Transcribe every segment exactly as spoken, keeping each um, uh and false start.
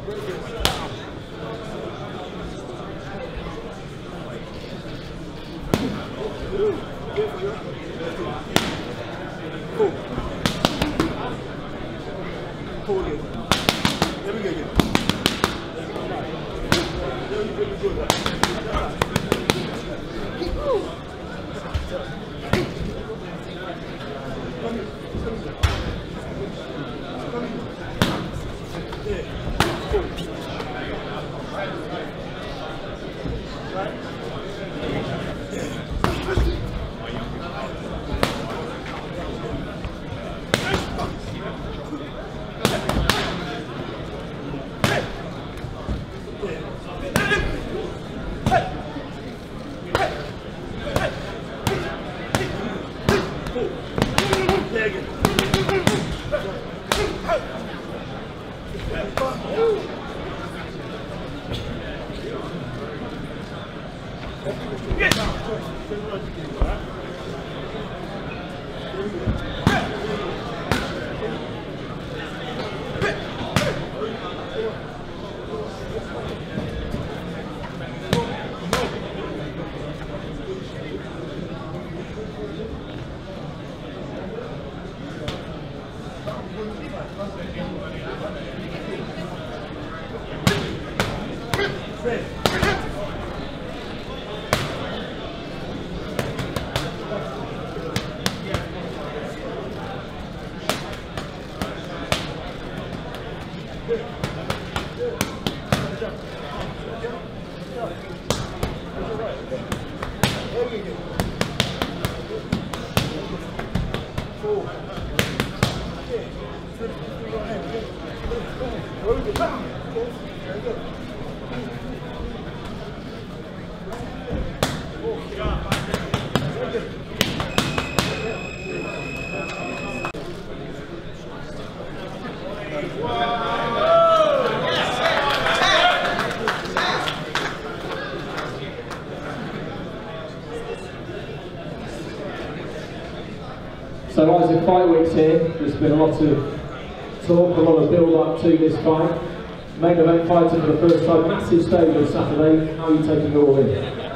So Isaac, fight week's here. There's been a lot of talk, a lot of build-up to this fight. Main event fighter for the first time, massive stage on Saturday. How are you taking it all in?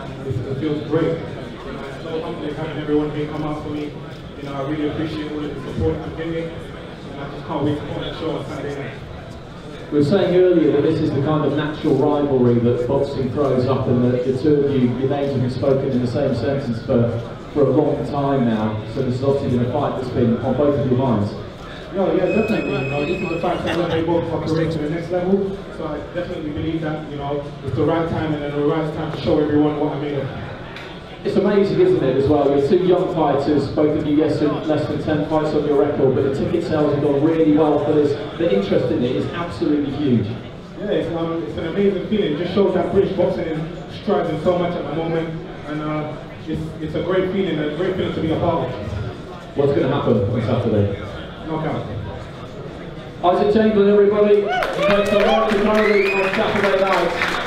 It feels great. I'm so humbling having everyone here come out for me. You know, I really appreciate all of the support I'm getting, and I just can't wait to put on that show on Saturday night. We were saying earlier that this is the kind of natural rivalry that boxing throws up, and that the two of you, your names have been spoken in the same sentence for, for a long time now. So this has obviously been a fight that's been on both of your minds. No, yeah, definitely. You know, this is the fact that we're both operating to the next level. So I definitely believe that, you know, it's the right time and the right time to show everyone what I made of. It's amazing, isn't it, as well? You're two young fighters, both of you, yes, less than ten fights on your record, but the ticket sales have gone really well for this. The interest in it is absolutely huge. Yeah, it's, um, it's an amazing feeling. It just shows that British boxing is striving so much at the moment, and uh, it's, it's a great feeling, a great feeling to be a part of. What's going to happen on Saturday? Knockout. Isaac Chamberlain, everybody. Thanks a lot to Okolie on Saturday night.